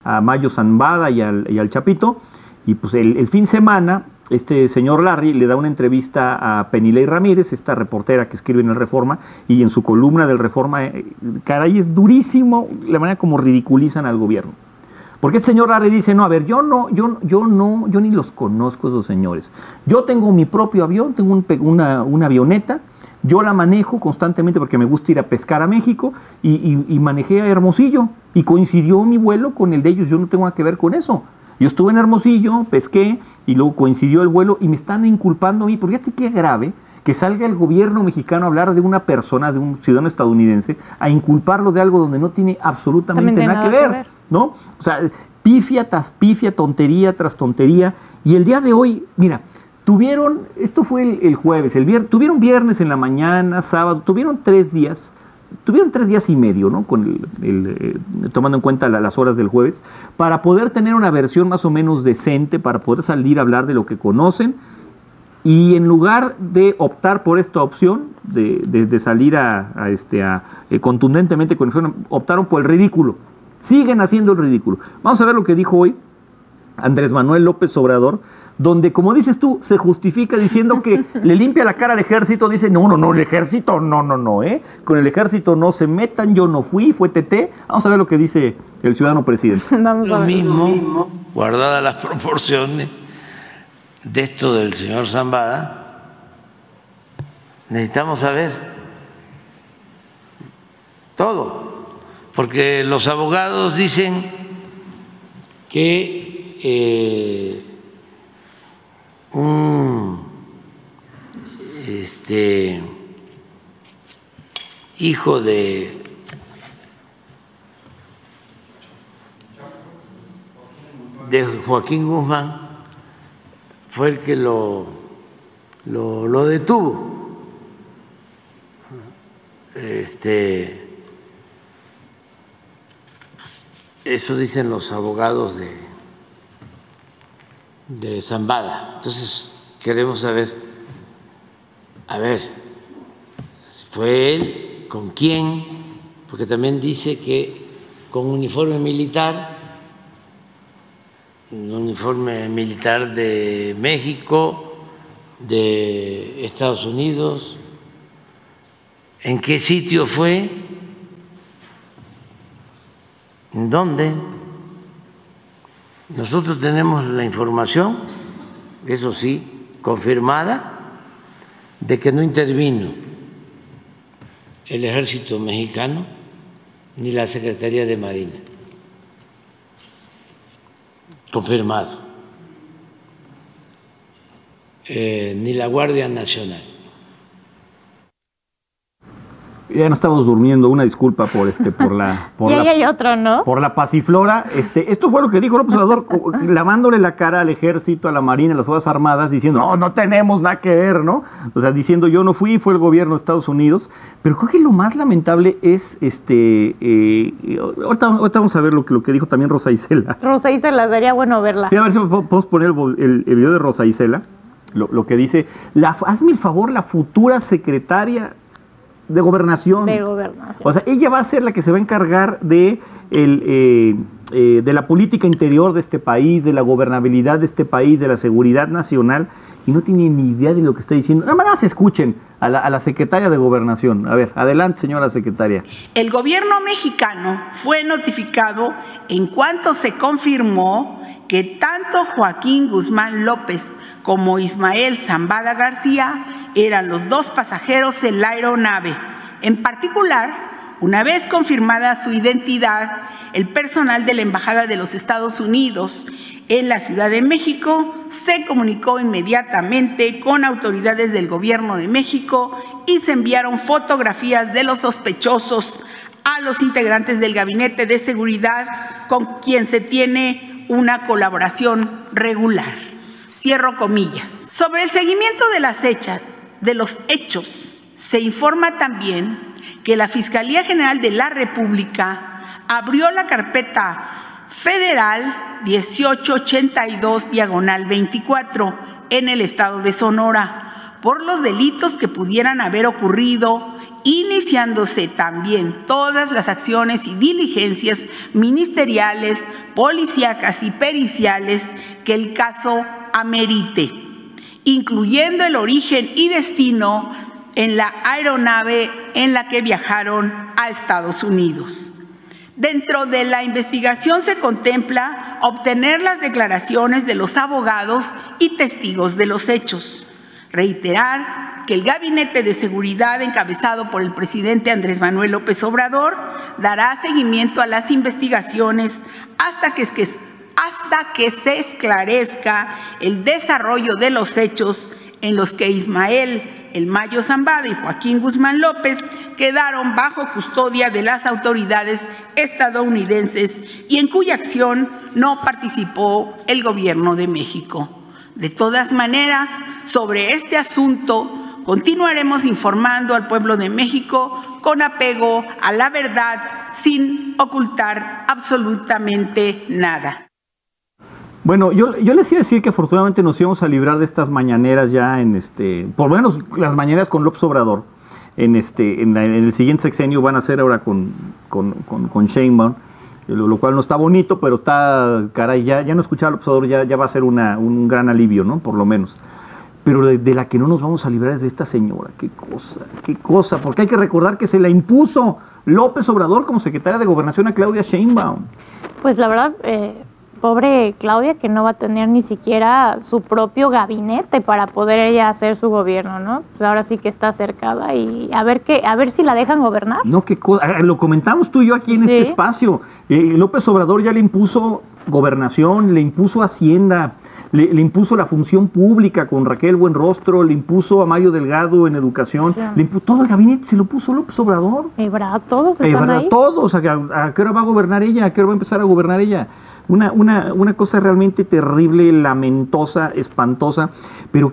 Mayo Zambada y al Chapito, y pues el fin de semana este señor Larry le da una entrevista a Penilei Ramírez, esta reportera que escribe en el Reforma, y en su columna del Reforma, caray, es durísimo la manera como ridiculizan al gobierno. Porque el señor Larry dice, no, a ver, yo ni los conozco esos señores. Yo tengo mi propio avión, tengo una avioneta, yo la manejo constantemente porque me gusta ir a pescar a México y manejé a Hermosillo y coincidió mi vuelo con el de ellos, yo no tengo nada que ver con eso. Yo estuve en Hermosillo, pesqué y luego coincidió el vuelo y me están inculpando a mí, porque fíjate qué grave que salga el gobierno mexicano a hablar de una persona, de un ciudadano estadounidense, a inculparlo de algo donde no tiene absolutamente nada que ver, ¿no? O sea, pifia tras pifia, tontería tras tontería. Y el día de hoy, mira, esto fue el jueves, tuvieron viernes en la mañana, sábado, tuvieron 3 días y medio, ¿no? Tomando en cuenta las horas del jueves, para poder tener una versión más o menos decente, para poder salir a hablar de lo que conocen. Y en lugar de optar por esta opción, de salir contundentemente con el, optaron por el ridículo. Siguen haciendo el ridículo. Vamos a ver lo que dijo hoy Andrés Manuel López Obrador, donde, como dices tú, se justifica diciendo que le limpia la cara al ejército, dice, no, el ejército, no, con el ejército no se metan, yo no fui, fue TT. Vamos a ver lo que dice el ciudadano presidente. Vamos a ver. Lo mismo, guardadas las proporciones de esto del señor Zambada, necesitamos saber todo, porque los abogados dicen que un hijo de Joaquín Guzmán fue el que lo detuvo. Eso dicen los abogados de Zambada. Entonces queremos saber, a ver, si fue él, con quién, porque también dice que con uniforme militar de México, de Estados Unidos. ¿En qué sitio fue? ¿En dónde? Nosotros tenemos la información, eso sí, confirmada, de que no intervino el ejército mexicano ni la Secretaría de Marina. Confirmado. Ni la Guardia Nacional. Ya no estamos durmiendo, una disculpa por la hay otro, ¿no? Por la pasiflora. Esto fue lo que dijo López Obrador, lavándole la cara al ejército, a la Marina, a las Fuerzas Armadas, diciendo, no tenemos nada que ver, ¿no? O sea, diciendo, yo no fui, fue el gobierno de Estados Unidos. Pero creo que lo más lamentable es, ahorita vamos a ver lo que dijo también Rosa Isela. Rosa Isela, sería bueno verla. Sí, a ver si podemos poner el video de Rosa Isela, lo que dice, hazme el favor, la futura secretaria de Gobernación. O sea, ella va a ser la que se va a encargar de la política interior de este país, de la gobernabilidad de este país, de la seguridad nacional, y no tiene ni idea de lo que está diciendo. Nada más escuchen a la secretaria de Gobernación. A ver, adelante, señora secretaria. El gobierno mexicano fue notificado en cuanto se confirmó que tanto Joaquín Guzmán López como Ismael Zambada García eran los 2 pasajeros en la aeronave. En particular, una vez confirmada su identidad, el personal de la Embajada de los Estados Unidos en la Ciudad de México se comunicó inmediatamente con autoridades del Gobierno de México y se enviaron fotografías de los sospechosos a los integrantes del Gabinete de Seguridad, con quien se tiene una colaboración regular. Cierro comillas. Sobre el seguimiento de los hechos, se informa también que la Fiscalía General de la República abrió la carpeta federal 1882/24 en el estado de Sonora por los delitos que pudieran haber ocurrido iniciándose también todas las acciones y diligencias ministeriales, policíacas y periciales que el caso amerite, incluyendo el origen y destino en la aeronave en la que viajaron a Estados Unidos. Dentro de la investigación se contempla obtener las declaraciones de los abogados y testigos de los hechos. Reiterar que el Gabinete de Seguridad encabezado por el presidente Andrés Manuel López Obrador dará seguimiento a las investigaciones hasta que se esclarezca el desarrollo de los hechos en los que Ismael El Mayo Zambada y Joaquín Guzmán López quedaron bajo custodia de las autoridades estadounidenses y en cuya acción no participó el Gobierno de México. De todas maneras, sobre este asunto continuaremos informando al pueblo de México con apego a la verdad, sin ocultar absolutamente nada. Bueno, yo les iba a decir que afortunadamente nos íbamos a librar de estas mañaneras ya por lo menos las mañaneras con López Obrador, en el siguiente sexenio van a ser ahora con Sheinbaum, lo cual no está bonito, pero está, caray, ya no escuchar a López Obrador ya va a ser un gran alivio, ¿no? Por lo menos. Pero de la que no nos vamos a librar es de esta señora, qué cosa, porque hay que recordar que se la impuso López Obrador como secretaria de Gobernación a Claudia Sheinbaum. Pues la verdad, pobre Claudia, que no va a tener ni siquiera su propio gabinete para poder ella hacer su gobierno, ¿no? Pues ahora sí que está cercada y a ver si la dejan gobernar. No, qué cosa, lo comentamos tú y yo aquí en este espacio. López Obrador ya le impuso gobernación, le impuso Hacienda, le impuso la función pública con Raquel Buenrostro, le impuso a Mario Delgado en educación, sí. Le impuso todo el gabinete, se lo puso López Obrador. ¿Verdad? Todos están ahí. Todos, ¿a qué hora va a gobernar ella? ¿A qué hora va a empezar a gobernar ella? Una cosa realmente terrible, lamentosa, espantosa, pero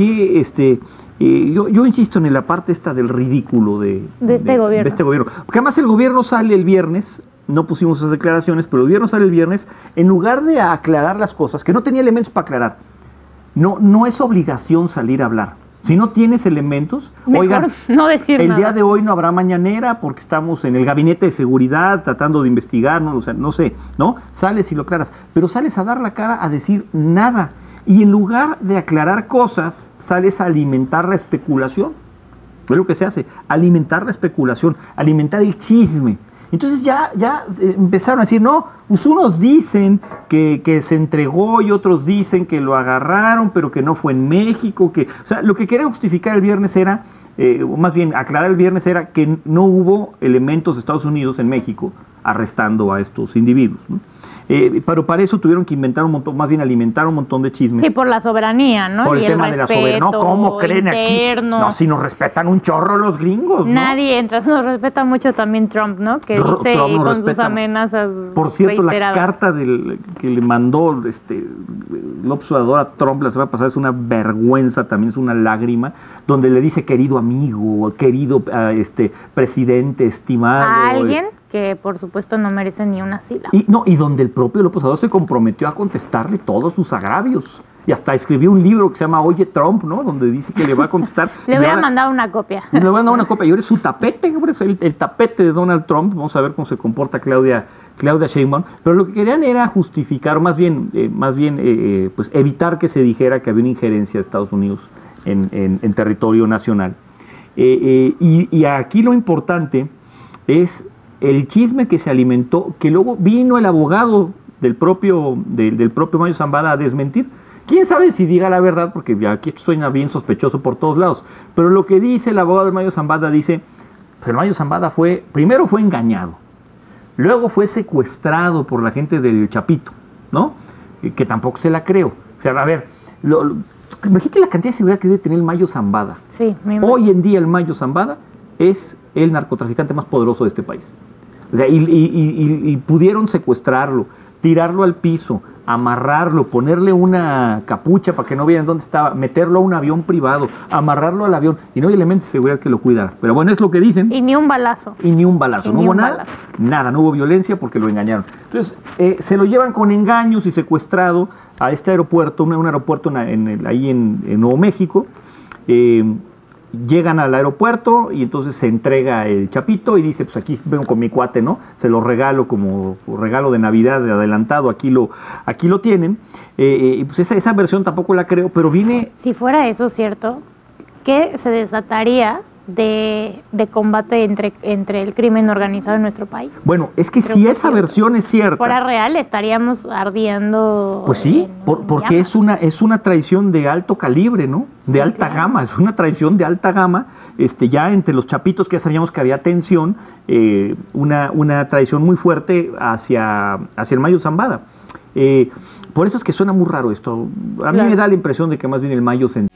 yo insisto en la parte esta del ridículo de este gobierno. Porque además el gobierno sale el viernes, no pusimos esas declaraciones, pero el gobierno sale el viernes, en lugar de aclarar las cosas, que no tenía elementos para aclarar. No es obligación salir a hablar. Si no tienes elementos, mejor oigan, no decir el nada. día de hoy no habrá mañanera porque estamos en el gabinete de seguridad tratando de investigar, no sé, ¿no? Sales y lo aclaras, pero sales a dar la cara a decir nada. Y en lugar de aclarar cosas, sales a alimentar la especulación. Es lo que se hace, alimentar la especulación, alimentar el chisme. Entonces ya empezaron a decir, no, pues unos dicen que se entregó y otros dicen que lo agarraron, pero que no fue en México. O sea, lo que quería justificar el viernes era, más bien aclarar el viernes era que no hubo elementos de Estados Unidos en México arrestando a estos individuos, ¿no? Pero para eso tuvieron que inventar un montón, más bien alimentar un montón de chismes. Sí, por la soberanía, ¿no? Por el tema de la soberanía. No, ¿cómo creen interno. Aquí? No, si nos respetan un chorro los gringos, ¿no? Nadie entra, nos respeta mucho también Trump, ¿no? Que dice Trump con respeta, sus amenazas. Por cierto, reiteradas. la carta que le mandó López Obrador a Trump la semana pasada es una vergüenza, también es una lágrima, donde le dice querido amigo, querido presidente, estimado. ¿A alguien? Que por supuesto no merece ni una sílaba. Y donde el propio López Obrador se comprometió a contestarle todos sus agravios. Y hasta escribió un libro que se llama Oye Trump, ¿no? Donde dice que le va a contestar. Le hubiera mandado una copia. Le hubiera mandado una copia. Y ahora es su tapete, el tapete de Donald Trump. Vamos a ver cómo se comporta Claudia Sheinbaum. Pero lo que querían era justificar, más bien pues evitar que se dijera que había una injerencia de Estados Unidos en territorio nacional. Y aquí lo importante es el chisme que se alimentó, que luego vino el abogado del propio Mayo Zambada a desmentir. ¿Quién sabe si diga la verdad? Porque ya aquí esto suena bien sospechoso por todos lados. Pero lo que dice el abogado del Mayo Zambada dice, pues el Mayo Zambada primero fue engañado, luego fue secuestrado por la gente del Chapito, ¿no? Que tampoco se la creo. O sea, a ver, imagínate la cantidad de seguridad que debe tener el Mayo Zambada. Sí, hoy en día el Mayo Zambada es el narcotraficante más poderoso de este país. O sea, y pudieron secuestrarlo, tirarlo al piso, amarrarlo, ponerle una capucha para que no vieran dónde estaba, meterlo a un avión privado, amarrarlo al avión, y no hay elementos de seguridad que lo cuidara. Pero bueno, es lo que dicen. Y ni un balazo. No hubo nada, no hubo violencia porque lo engañaron. Entonces, se lo llevan con engaños y secuestrado a este aeropuerto, un aeropuerto ahí en Nuevo México, llegan al aeropuerto y entonces se entrega el Chapito y dice, pues aquí vengo con mi cuate, ¿no? Se lo regalo como regalo de Navidad de adelantado, aquí lo tienen. Pues esa versión tampoco la creo, pero viene... Si fuera eso cierto, ¿qué se desataría de combate entre el crimen organizado en nuestro país? Bueno, es que si esa versión es cierta... Fuera real, estaríamos ardiendo... Pues sí, porque es una traición de alto calibre, ¿no? De alta gama, es una traición de alta gama. Ya entre los chapitos que ya sabíamos que había tensión, una traición muy fuerte hacia el Mayo Zambada. Por eso es que suena muy raro esto. A mí me da la impresión de que más bien el Mayo se